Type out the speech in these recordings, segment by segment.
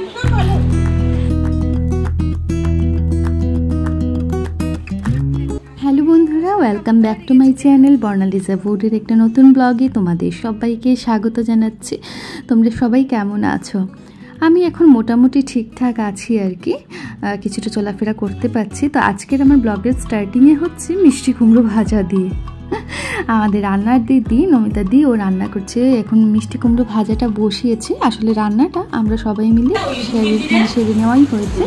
Hello বন্ধুরা, welcome back to my channel বর্ণালিজা ফুডের একটা নতুন ব্লগে তোমাদের সবাইকে স্বাগত জানাচ্ছি। তোমরা সবাই কেমন আছো? আমি এখন মোটামুটি ঠিকঠাক আছি আর কি, কিছুটা চলাফেরা করতে পারছি। তো আজকের আমার ব্লগের স্টার্টিংয়ে হচ্ছে মিষ্টি কুমড়ো ভাজা দিয়ে। আমাদের রান্নার দিদি নমিতা দি ও রান্না করছে এখন। মিষ্টি কুমড়ো ভাজাটা বসিয়েছে, আসলে রান্নাটা আমরা সবাই মিলে সেরে নেওয়াই হয়েছে।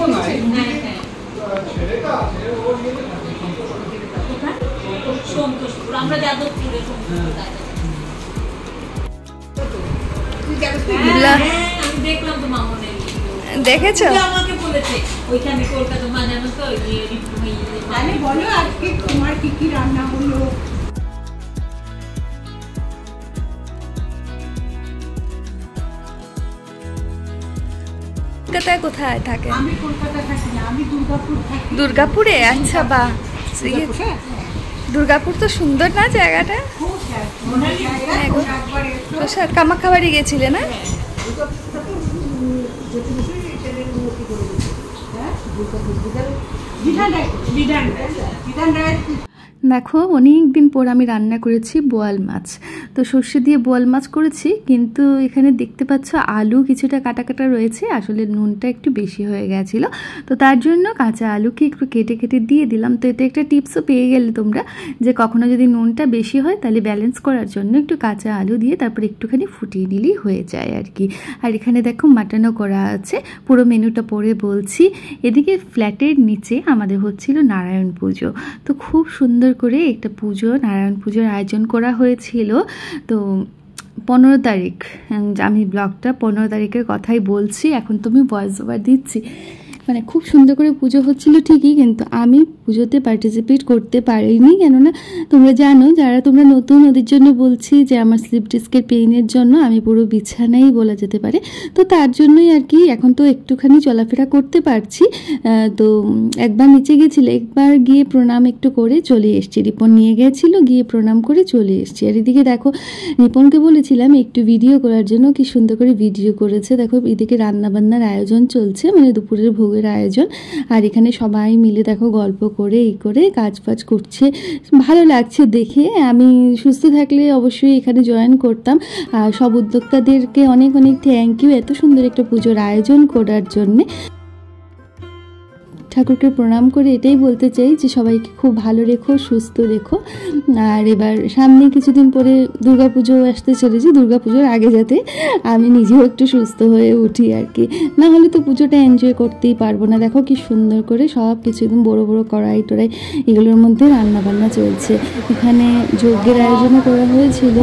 দেখেছো? আমাকে বলেছে ওইখানে কলকাতা বানানো তো আমি বলো আজকে তোমার কি কি রান্না হলো। কলকাতায় কোথায় থাকে? আমি কলকাতায় থাকি না, আমি দুর্গাপুর থাকি। দুর্গাপুরে? আচ্ছা, বাহ। দুর্গাপুর তো সুন্দর না জায়গাটা? কামাখ্যা বাড়ি গেছিলে না? দেখো, অনেক দিন পর আমি রান্না করেছি বোয়াল মাছ। তো সর্ষে দিয়ে বোয়াল মাছ করেছি, কিন্তু এখানে দেখতে পাচ্ছ আলু কিছুটা কাটা কাটা রয়েছে। আসলে নুনটা একটু বেশি হয়ে গেছিলো, তো তার জন্য কাঁচা আলুকে একটু কেটে কেটে দিয়ে দিলাম। তো এটা একটা টিপসও পেয়ে গেলে তোমরা, যে কখনো যদি নুনটা বেশি হয় তাহলে ব্যালেন্স করার জন্য একটু কাঁচা আলু দিয়ে তারপর একটুখানি ফুটিয়ে নিলেই হয়ে যায় আর কি। আর এখানে দেখো মাটনও করা আছে। পুরো মেনুটা পরে বলছি। এদিকে ফ্ল্যাটের নিচে আমাদের হচ্ছিল নারায়ণ পুজো। তো খুব সুন্দর করে একটা পুজো, নারায়ণ পুজোর আয়োজন করা হয়েছিল। তো 15 তারিখ, আমি ব্লগটা 15 তারিখের কথাই বলছি, এখন তুমি ভয়েস ওভার দিচ্ছি। মানে খুব সুন্দর করে পুজো হচ্ছিল ঠিকই, কিন্তু আমি পুজোতে পার্টিসিপেট করতে পারিনি। কেননা তোমরা জানো, যারা তোমরা নতুন ওদের জন্য বলছি, যে আমার স্লিপ ডিস্কের পেইনের জন্য আমি পুরো বিছানাই বলা যেতে পারে। তো তার জন্যই আর কি এখন তো একটুখানি চলাফেরা করতে পারছি। তো একবার নিচে গেছিল, একবার গিয়ে প্রণাম একটু করে চলে এসেছি। রিপন নিয়ে গেছিলো, গিয়ে প্রণাম করে চলে এসেছি। আর এদিকে দেখো, রিপনকে বলেছিলাম একটু ভিডিও করার জন্য, কি সুন্দর করে ভিডিও করেছে। দেখো এদিকে রান্নাবান্নার আয়োজন চলছে, মানে দুপুরের ভোগের আয়োজন। আর এখানে সবাই মিলে দেখো গল্প করে এই করে কাজ ফাজ করছে, ভালো লাগছে দেখে। আমি সুস্থ থাকলে অবশ্যই এখানে জয়েন করতাম। আর সব উদ্যোক্তাদেরকে অনেক অনেক থ্যাংক ইউ এত সুন্দর একটা পুজোর আয়োজন করার জন্যে। ঠাকুরকে প্রণাম করে এটাই বলতে চাই যে সবাইকে খুব ভালো রেখো, সুস্থ রেখো। আর এবার সামনে কিছুদিন পরে দুর্গাপুজো আসতে চলেছে, দুর্গাপুজোর আগে যাতে আমি নিজেও একটু সুস্থ হয়ে উঠি আর কি, না হলে তো পুজোটা এনজয় করতেই পারবো না। দেখো কি সুন্দর করে সব কিছু একদম বড় বড় কড়াই টড়াই এগুলোর মধ্যে রান্না বান্না চলছে। এখানে যজ্ঞের আয়োজনও করা হয়েছিল।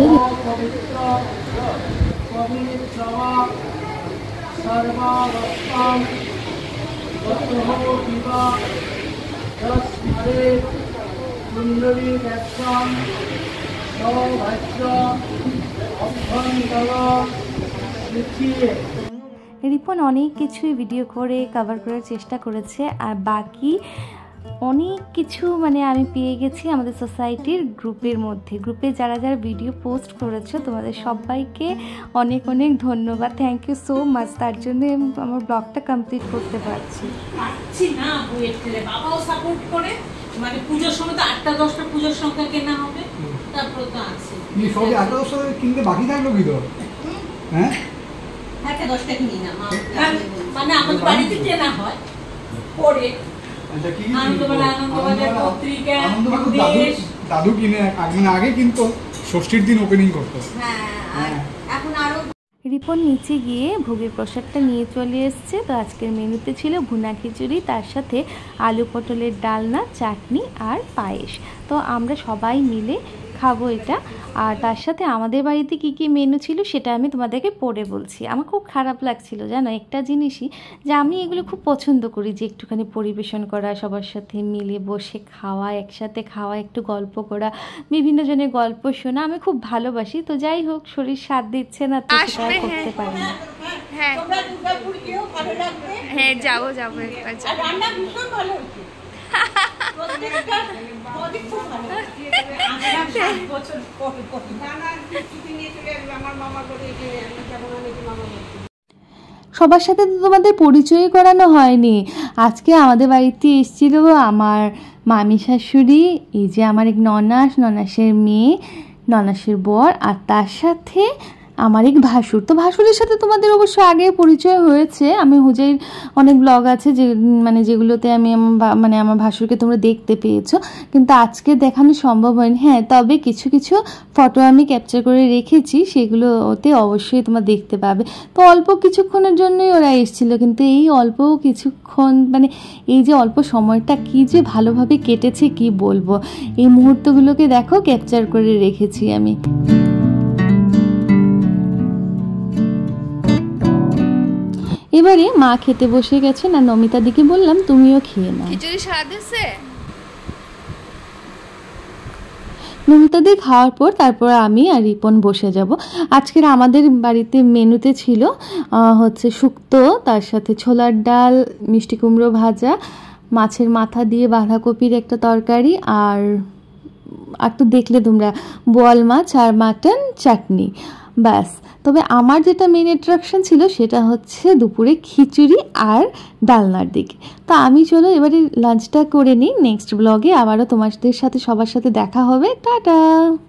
রিপন অনেক কিছুই ভিডিও করে কভার করার চেষ্টা করেছে, আর বাকি অনেক কিছু মানে আমি পেয়ে গেছি আমাদের সোসাইটির গ্রুপের মধ্যে। গ্রুপে যারা যারা ভিডিও পোস্ট করেছো তোমাদের সবাইকে অনেক অনেক ধন্যবাদ, থ্যাংক ইউ সো মাচ। তার জন্য আমার ব্লগটা কমপ্লিট করতে পারছি না। বাবাও সাপোর্ট করে, মানে পুজোর সময় তো 8টা-10টা পুজোর সংখ্যা কেনা হবে, তারপর তো আছে সবই 8টা-10টা কিনতে বাকি থাকলো কি তো? হ্যাঁ, 8টা-10টা কিনি না, মানে আমাদের বাড়িতে কেনা হয় পরে। দাদু কিনে আগে কিন্তু ষষ্ঠীর দিন ওপেনিং করতো। রিপন নিচে গিয়ে ভোগের প্রসাদটা নিয়ে চলে এসছে। তো আজকের মেনুতে ছিল ভুনা খিচুড়ি, তার সাথে আলু পটলের ডালনা, চাটনি আর পায়েস। তো আমরা সবাই মিলে খাবো এটা। আর তার সাথে আমাদের বাড়িতে কি কি মেনু ছিল সেটা আমি তোমাদেরকে পরে বলছি। আমার খুব খারাপ লাগছিল জানো একটা জিনিসই, যে আমি এগুলো খুব পছন্দ করি, যে একটুখানি পরিবেশন করা, সবার সাথে মিলে বসে খাওয়া, একসাথে খাওয়া, একটু গল্প করা, বিভিন্ন জনের গল্প শোনা আমি খুব ভালোবাসি। তো যাই হোক, শরীর সাথ দিচ্ছে না তো সেটা করতে পারি না। হ্যাঁ হ্যাঁ, যাবো যাবো একবার। সবার সাথে তো তোমাদের পরিচয় করানো হয়নি। আজকে আমাদের বাড়িতে এসেছিল আমার মামি শাশুড়ি, এই যে আমার এক ননাস, ননাসের মেয়ে, ননাসের বর, আর তার সাথে আমার এক ভাসুর। তো ভাসুরের সাথে তোমাদের অবশ্য আগে পরিচয় হয়েছে। আমি হুজাইর অনেক ব্লগ আছে যে মানে যেগুলোতে আমি মানে আমার ভাসুরকে তোমরা দেখতে পেয়েছো, কিন্তু আজকে দেখানো সম্ভব হয়নি। হ্যাঁ, তবে কিছু কিছু ফটো আমি ক্যাপচার করে রেখেছি, সেগুলোতে অবশ্যই তোমরা দেখতে পাবে। তো অল্প কিছুক্ষণের জন্যই ওরা এসেছিলো, কিন্তু এই অল্প কিছুক্ষণ মানে এই যে অল্প সময়টা কি যে ভালোভাবে কেটেছে কি বলবো। এই মুহূর্তগুলোকে দেখো ক্যাপচার করে রেখেছি আমি। এবারে মা খেতে বসে গেছে, না নমিতা দিকে বললাম তুমিও খেয়ে নাও। খিচুড়ি স্বাদ আছে। নমিতা দিয়ে খাওয়ার পর তারপর আমি আর রিপন বসে যাব। আজকের আমাদের বাড়িতে মেনুতে ছিল হচ্ছে শুক্তো, তার সাথে ছোলার ডাল, মিষ্টি কুমড়ো ভাজা, মাছের মাথা দিয়ে বাঁধাকপির একটা তরকারি, আর তো দেখলে তোমরা বোয়াল মাছ আর মাটন চাটনি, ব্যাস। তবে আমার যেটা মেন অ্যাট্রাকশন ছিল সেটা হচ্ছে দুপুরে খিচুড়ি আর ডালনার দিকে। তো আমি চলো এবারে লাঞ্চটা করে নিই। নেক্সট ব্লগে আবারও তোমাদের সাথে সবার সাথে দেখা হবে। টাটা।